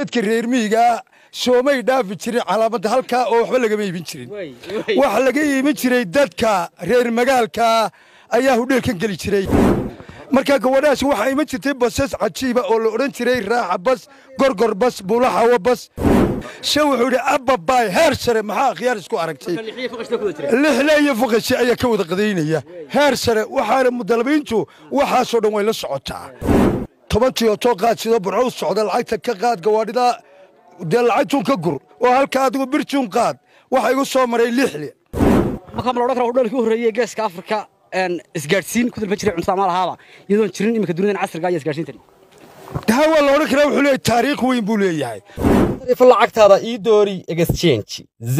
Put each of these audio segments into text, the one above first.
dadka reer miyiga soomay dhaafi jirin calaamada halka oo waxba laga iibin jirin waxa laga iibin jiray dadka reer magaalka ayaa hudheelkan gali jiray marka gabadhaas waxa iman jirtay basas cajiiba oo la oran jiray raaxa bas gorgor bas buulaha bas shan wuxuu yidhi abbabaay heer sare maxaa khiyaar isku aragtay lixle iyo fuqashi ayaa ka wada qadaynaya heer sare waxaana mudalabiintu waxaasoo dhan way la socotaa tobantii oo too qaad sidoo burco u socda lacagta ka qaad gawaadhida dee lacagtuun ka gur oo halka adigu birtuun qaad waxa igu soo maray lixle marka ma la odhan karo hudheelkii u horreeyey geeska afrika isgaadhsiin ku dalba jiray cuntada maalahaaba iyadoon jirin iminka dunidan casriga iyo isgaadhsiintani taa waa la odhan karaa wuxuu leeyahay taariikh weyn buu leeyahay lacagtaada ii doori exchange z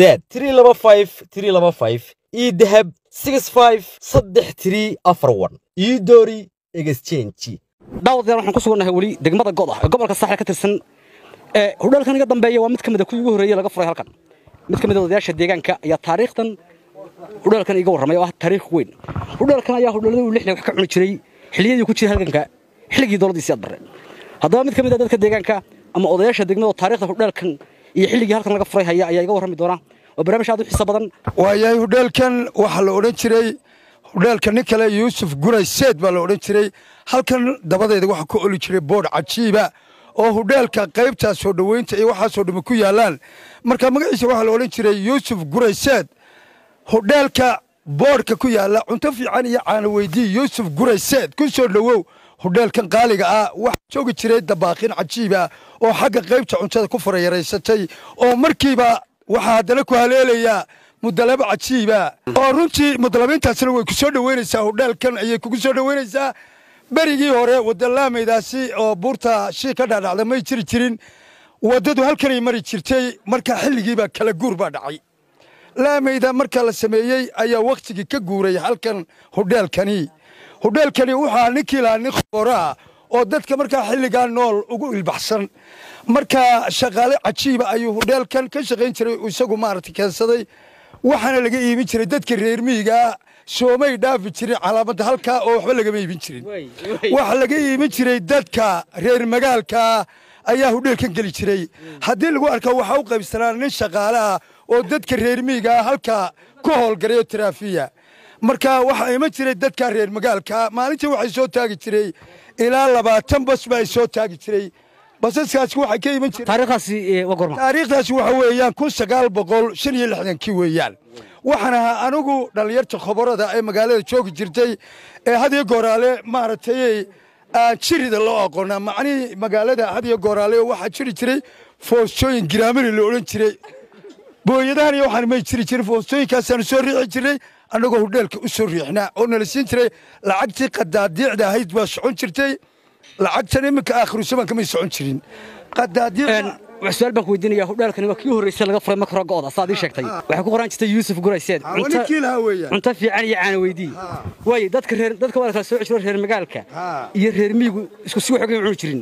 325 ii dahab 653341 ii doori exchange daawadayaal waxaan ku sugannahay weli degmada god ah ee gobolka saaxil ka tirsan hudheelkan iga dambeeya waa mid ka mid ah kuwii ugu horreeyay laga furay halkan mid ka mid ah odayaasha deegaanka ayaa taariikhdan hudheelkan iga warramay oo ah taariikh weyn hudheelkan ayaa hudheeladu lixle wax ka cuni jiray xilliyadii ku jiray halganka xilligii dowladdiisii aad barre haddaba mid ka mid ah dadka deegaanka ama odayaasha degmada taariikhda hudheelkan iyo xilligii halkan laga furay haya ayaa iga warrami doona oo barnaamij aad u xiiso badan waayahay hudheelkan waxaa la odhan jiray hudheelka nin kale yuusuf guray seed baa la odhan jiray halkan dabadeeda waxaa ku oli jiray boodh cajiiba oo hudheelka qaybtaas soo dhoweynta iyo waxaasoo dhami ku yaalaan marka magaciisa waxaa la odhan jiray yuusuf guray seed hudheelka boodhka ku yaalla cunto fiican iyo caana weydii yuusuf guray seed ku soo dhowow hudheelkan qaaliga ah waxaa joogi jiray dabaaqin cajiiba oo xagga qaybta cuntada ku farayaraysatay oo markiiba waxaa haddana ku haleelayaa mudalabo cajiiba oo runtii mudalabiintaasina way ku soo dhoweynaysaa hudheelkan ayay kugu soo dhoweynaysaa berigii hore wadalaamaydaasi oo buurta shii ka dhaadhacda may jiri jirin waddadu halkanay mari jirtay marka xilligiibaa kala guur baa dhacay laamayda marka la sameeyey ayaa wakhtigii ka guuray halkan hudheelkani waxaa ninkii lahaa nin khooraa oo dadka markaa xilligaa nool ugu ilbaxsan marka shaqaale cajiiba ayuu hudheelkan ka shaqayn jiray isagu maaragtay keensaday waxaana laga iibin jiray dadka reer miyiga soomay dhaafi jirin calaamada halka oo waxba lagama iibin jirin waxa laga iibin jiray dadka reer magaalka ayaa hudheelkan geli jiray haddii lagu arko waxaa u qaybsanaa nin shaqaale ah oo dadka reer miyiga halka ku howlgarayo taraafiya marka waxaa iman jiray dadka reer magaalka maalintii waxay soo taagi jiray ilaa 20 bas baa soo taagi jiray basaskaasi waxay ka iman jiray taariikhdaasi waxa weeyaan 1965 weeyaan waxaan ahaa anigu dhalinyarta khobarada ee magaalada joogi jirtay ee hadiyo gooraale maaragtay jirida loo aqoonaa macnihii magaalada hadiyo gooraale waxaa jiri jiray foostooyin giraamari la odhan jiray booyadahan iyo waxaan may jiri jirin foostooyinkaasaan soo riixi jiray annagoo hudheelka u soo riixnaa oo nala siin jiray lacagtii qadaadiicda ahayd baa socon jirtay lacagtan iminka aakhiru zamanka may socon jirin qadaadiicda su'aal baan ku weydiinayaa hudheelkani waa kii horreysay laga furay marka hore go'da saad ii sheegtay waxay ku qoran jirtay yuusuf guray seed cunto fiican iyo caana weydii way dadka wada kala soo cesho reer magaalka iyo reer miyigu isku si wax uga cuni jirin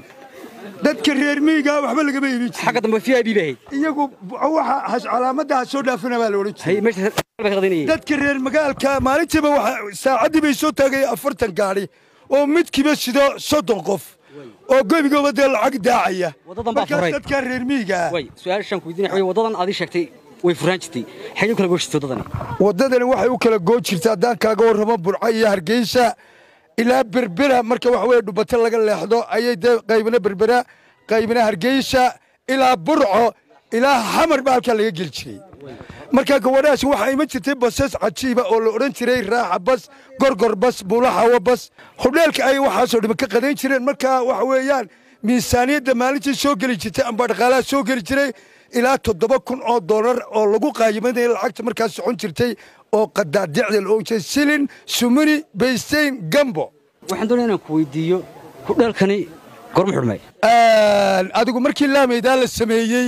dadka reer miyiga waxba laga iibin jirin xagga dambe VIP bahay iyagu waxa calaamadaha soo dhaafina baa la oran jiray dadka reer magaalka maalintiiba waxa saacadii bay soo taagay 40 gaari oo midkiiba sido 30 qof oo goobigooda dee lacag daacaya markaas dadka reer miyiga way su'aashan ku weydiinay wadadan aad ii sheegtay way furaan jirtay xagee kala gooshitay wadadani waxay u kala goon jirtay haddaan kaaga warramo burco iyo hargeysa ilaa berbera marka wax weeye dhubata laga leexdo ayay qaybina berbera qaybina hargeysa ilaa burco ilaa xamar baa halkaa laga geli jiray marka gabadhaas waxaa iman jirtay basas cajiiba oo la odhan jiray raaxa bas gorgor bas buulaha bas hudheelka ay waxaasoo dhima ka qadayn jireen marka waxa weeyaan miisaaniyadda maalintii soo geli jirtay amba dhaqaalaha soo geli jiray ilaa $7,000 oo lagu qaayimanaya lacagta markaas socon jirtay oo qadaadiicda la ohan jiray silin sumuni baysteyn gambo waxaan doonaya inaan ku weydiiyo hudheelkani gorma xurmay adigu markii laamaydaa la sameeyey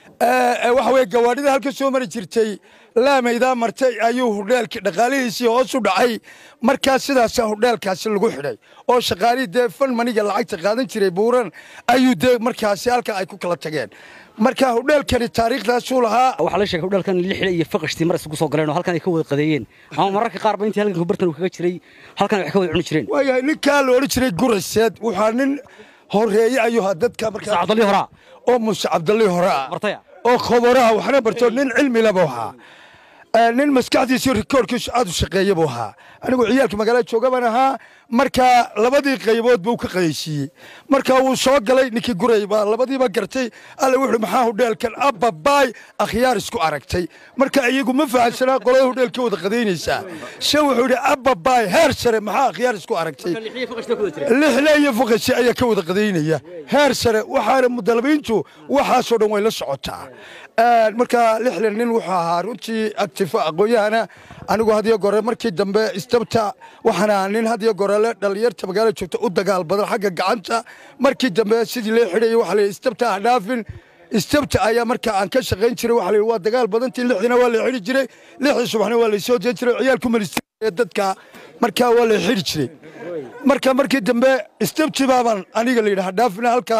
waxa weeye gawaadhida halka soo mari jirtay laamaydaa martay ayuu hudheelkii dhaqaalihiisii hoos u dhacay markaas sidaasaa hudheelkaasi lagu xidhay oo shaqaalihii dee fan maniga lacagta qaadan jiray buuran ayuu dee markaasi halka ay ku kala tageen marka hudheelkani taariikhdaasuu lahaa waxaa la sheegay hudheelkan lixle iyo faqashtii mar isugu soo galeen oo halkan ay ka wada qadeeyeen ama mararka qaar ba intii halkan bartan uu kaga jiray halkan wax ka wada cuni jireen waayahay ninkaa la odhan jiray gurayseed waxaa nin horeeye ayuu haa dadka markaa saacadii hore oo Muuse Cabdalli hore ah bartaya oo khobaraha waxna barto nin cilmi leh buu ahaa nin maskaxdiisa rikoorkiisu aad u shaqeeyay buu ahaa anigu ciyaalka magaalada jooga baan ahaa marka labadii qaybood buu ka qaysiiyay marka uu soo galay ninkii guray baa labadiiba gartay alla wuxuu maxaa hudheelkan abbaay akhyaar isku aragtay marka iyagu ma fahansanaa qolada hudheelka wada qadaynaysa shay wuxuu yidhi abbaay heer sare maxaa akhyaar isku aragtay lixle iyo fuqashi ayaa ka wada qadaynaya heer sare waxaana mudalabiintu waxaasoo dhan way la socotaa marka lixle nin wuxuu ahaa runtii active aqooyahana anigu hadiyo gore markii dambe istabta waxaana nin hadiyo gore le dhalinyarta magaalada joogta u dagaal badan xagga gacanta markii dambe sidii loo xidhay waxa la istabta dhaafin istabta ayaa marka aan ka shaqayn jiray waxa la waa dagaal badantii lixdina waa la xidhi jiray lixda subaxna waa la soo jeed jiray ciyaalku maristay dadka marka waa la xidhi jiray markii dambe istabti baaban aniga la yiraahdo dhaafina halka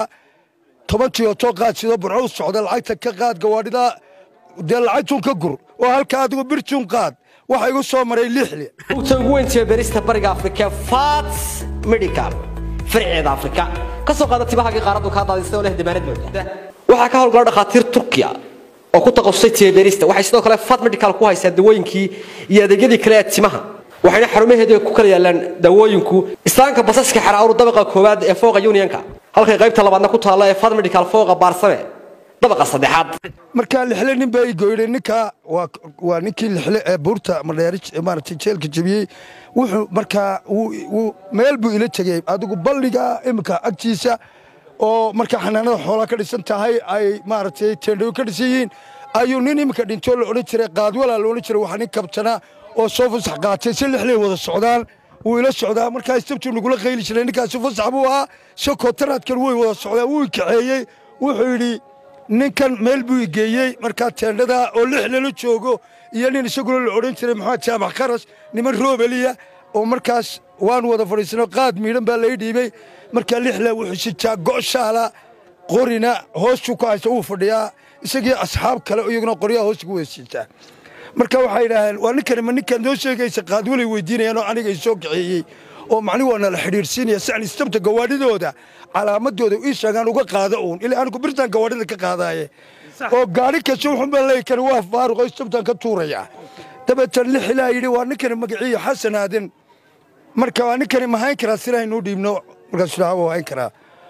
10 oo qaad sidoo burco socda lacagta ka qaad gawaadhida lacagtun ka gur oo halka adigu birtun qaad waxa igu soo maray lixli ugu weyntii beerista bariga Afrika Fats Medical farceeda Afrika ka soo qaadatay bahaga qaaradu ka daadisay oo leh dibaanad mooda waxa ka howlgala dhaqaatiir Turkiya oo ku taqasusay beerista waxay sidoo kale Fats Medical ku haysaa dawooyinkii iyo adeegyadii kale ee timaha waxayna xarumaheedu ku kala yaalaan dawooyinku islaanka basaska xaraawru dabaqa koowaad ee fooqa Unionka halka qaybta labaadna ku taala ee Fats Medical fooqa Baarsame dabaqa saddexaad marka lixle nin bay gooyeen ninka waa ninkii lixle ee buurta Madeerij maartay jeelka jabiyay wuxuu marka uu meel buu ila tagay adigu balliga imka agtiisa oo marka xanaanada xoolaha ka dhisan tahay ay maartay teendho ka dhisayeen ayuu nin imka dhinto la oran jiray qaad walaal la oran jiray waxa nin kabtana oo soo fasax qaatay si lixle wada socdaan wuu ila socdaa marka istabtu nagula qayli jiray ninkaas fasax buu ahaa shakootaradkan way wada socdaa wuu kaceeyay wuxuu yiri ninkan meel buu geeyay marka teendhada oo lixle la joogo iyo nin isagoo la oran jiray maxaa jaamac kharash niman roobeliya oo markaas waan wada fadhiisano qaad miidhan baa la dhiibay marka lixle wuxuu si jaagooshala qorina hoostu ka haysta uu fadhiyaa isagii asxaab kale iyaguna qoryaha hoostu ku weesiita marka waxay yiraahdeen waa ninkan noo sheegaysa qaad wali weydiinayaan oo aniga soo kiciyay oo macni wana la xiriirsiinaya si aan istabta gawaadhidooda calaamadooda ii sheegan uga qaado uun ilaa anigu birtan gawaadhida ka qaadaaye oo gaari kasta wuxuu balay kan waa faaruq istabtan ka tuuraya dabeetan lixla yiri waa ninkan magaciisa Xasan Aadan marka waa ninkan ma hayn kara sirahay noo dhiibno marka shiraawo hayn kara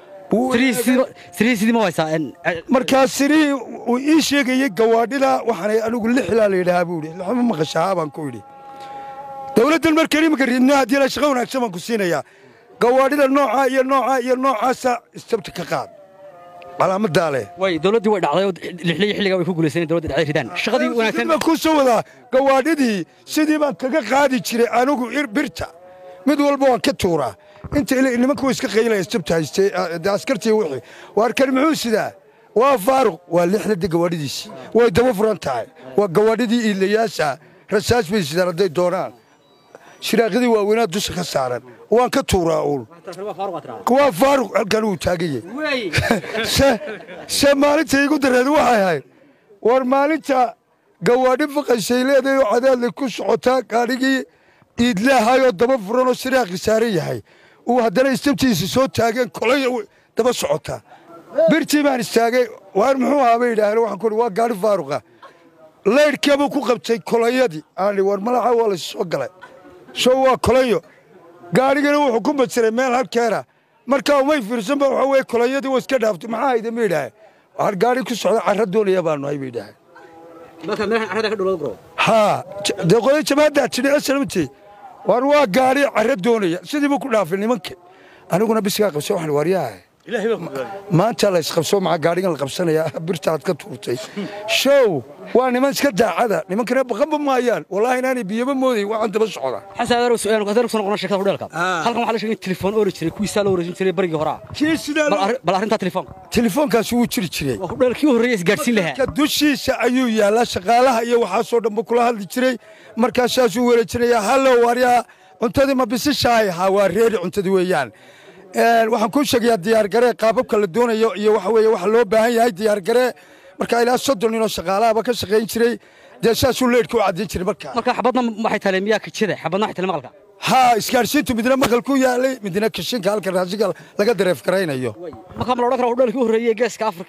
sidii ma waysaa marka sirii uu ii sheegay gawaadhida waxaan anigu lixla la yiraahdo buu yiri lama maqashaa baan ku yiri dawladda markii ma ridna hadii la shaqo wanaagsan baan ku siinaya gawaadhida noocaasa istabta ka qaad calaamada leh way dawladdu way dhacday lixley xilliga way ku guuleysay dawladda dhacay ridaan shaqadii wanaagsan ma ku soo wada gawaadhidii sidii baan kaga qaadi jiray anigu birta mid walba waan ka tuuraa inta nimanku iska qaylay istabta haystay askartii wixii waar kan muxuu sidaa waa faaruq waa lixda gawaadhidiisi way daba furan tahay waa gawaadhidii ilayaasha rasaas bay sidaan haday doonaan shiraaqadii waaweynaa dusha ka saaran waan ka tuuraa uul waa faaruq halkan uu taagayay maalinta igu dareed waxay ahayd war maalinta gawaadhi faqaysay leedahay oo cadaadlay ku socotaa gaadhigii iidlaahayoo daba furan oo shiraaqi saaran yahay uu haddana istabtiisa soo taageen kolay daba socotaa birtii baan istaagay waar muxuu ahaa bay yidhaaheen waxaan ku waa gaadhi faaruqa laydhkeebuu ku qabtay kolayadii aan war malaxa waa la soo galay soo waa kolayo gaarigana wuxuu ku bajiray meel halkeena markaa umay fiirsan ba waxa weeye kolayadii waa iska dhaaftay maxaa hayda ma yidhaahe waxaan gaari ku socda carra doonaya baanu hay ba yidhaahe marka meelahan carrada ka dhulada guro haa dee qoyo jamaada tidhi aslamti war waa gaari carra doonaya sidii buu ku dhaafay nimanka aniguna bisigaa qabsay waxaan waaryahay maanta la isqabso maca gaarigan la qabsanaya birtaad ka tuurtay show waa niman iska daacada nimankana baqanba maayaan wallahi inaanay biyaba mooday waxaan daba socda xasan adeer su'aal qadar soo noqon shirkada hudheelka halkan waxa la sheegay telefoon oo jiray kuwiisa la wareejin jiray barigii hore kii sida bal arinta telefoonkaas uu jiri jiray hudheelkii horeeyay isgaarsiin lahaa ka dushiisa ayuu yaalaa shaqaalaha iyo waxa soo dhanba kula hadli jiray markaas uu wareejinaya hallo waaryaa cuntadii ma bisishaay ha waa reeri cuntadii weeyaan waxaan ku sheegayaa diyaar garee qaababka la doonayo iyo waxa weeye waxa loo baahan yahay diyaar garee marka ilaa 30 nin oo shaqaalaha ka shaqeyn jiray deeshaasuu leedku cadeyn jiray marka xabadna waxay tahay miyaa kajida xabadna waxay tahay maqalka ha isgaarsiintu midna maqal ku yaalay midna kashinka halka raasiga laga dareef kareynayo marka ma la oran karo hudheelkii horeeyay geeska Afrika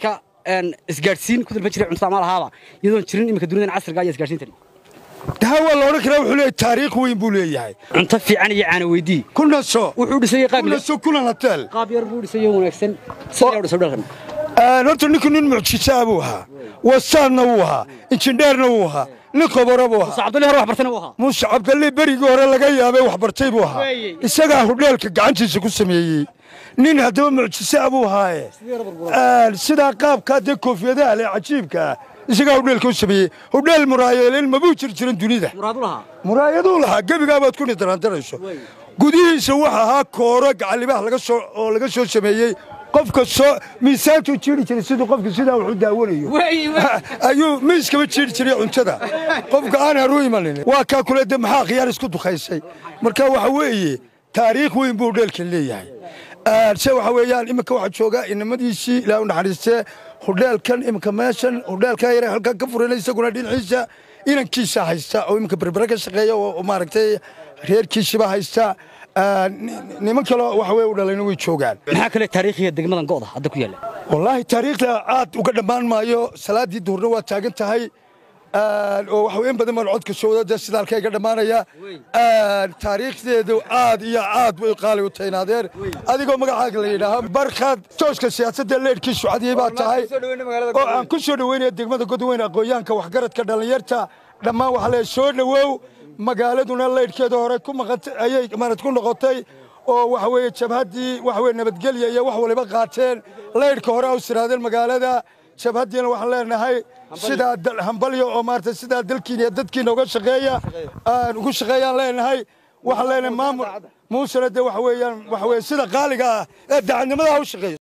isgaadhsiin ku dalban jiray cuntada ama lahaaba iyadoon jirin iminka dunidan casriga iyo isgaadhsiintani taa waa la odhan karaa wuxuu leeyahay taariikh weyn buu leeyahay cunto fiican iyo caana weydii ku naso wuxuu dhisay qaab kulan hotel qaab yar buu dhisay wanaagsan sidoo dhisay dhalkan horta ninku nin mucjisaa buu ahaa wasaanna wuu ahaa injineerna wuu ahaa nin khobaro buu ahaa Cabdullahi hore wax bartana wuu ahaa muuse cabdalle berigii hore laga yaabay wax bartay buu ahaa isagaa hudheelka gacantiisa ku sameeyey nin haddaba mucjisaa buu ahaaye sidaa qaabkaa dee koofiyadaha leh cajiibka ah isagaa hudheelka u sameeyey hudheel muraayeelin mabuu jiri jirin dunida muraayaduu lahaa gebigaabaad ku nidaraandarayso gudihiisa waxa ahaa kooro gacalibaha laga soo sameeyey qofka soo miisaantuu jiiri jiray siduu qofka sidaa wuxuu daawanayo ayuu miiskaba jiiri jiray cuntada qofka aan haru imanin waa kaa kule de maxaa khiyaar isku dukaysay marka waxa weeye taariikh weyn buu hudheelkan leeyahay se waxa weeyaan iminka waxaa joogaa inamadiisii ilaa u naxariistee hudheelkan iminka meeshan hudheelkaa yare halkan ka furina isaguna dhinaciisa inankiisa haysta oo iminka berbere ka shaqeeya oo maaragtay reerkiisiba haysta niman kale waxa weeye u dhalayna way joogaan maxaa kale taariikhiga degmadan go'da hadda ku yaala wallaahi taariikhda aad uga dhammaan maayo salaadii duhurna waa taagan tahay oo waxa weyn badan baan codka soo wada sida halka iga dhamaanaya taariikhdeedu aad iyo aad way qaali u taynaadeen adigoo magacaaga la yidhaaho barkad tooska siyaasadda leedhkiisu cadiyey baa tahay oo aan ku soo dhaweynaya degmada godweyn aqoonyahanka waxgaradka dhallinyarta dhammaan waxa la soo dhawow magaaladuna leedhkeeda hore ku maqantay ayay maarad ku noqotay oo waxa weeye jabhaddii waxa weeye nabadgelya iyo wax waliba qaateen leedhka hore u siraadeen magaalada jabhaddiina waxaan leenahay sidaa hambalyo oo maaragtay sidaa dalkiina iyo dadkiina uga shaqeeya aan ugu shaqeeyaan leenahay waxaan leenahay maamul muusena de waxa weeyaan sida qaaliga ah ee daacadnimada u shaqeeya